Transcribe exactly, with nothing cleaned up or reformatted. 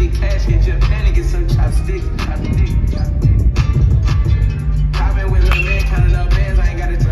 get cash, get your panic, get some chopsticks. Chopsticks. Copping with little man, counting up bands, I ain't got a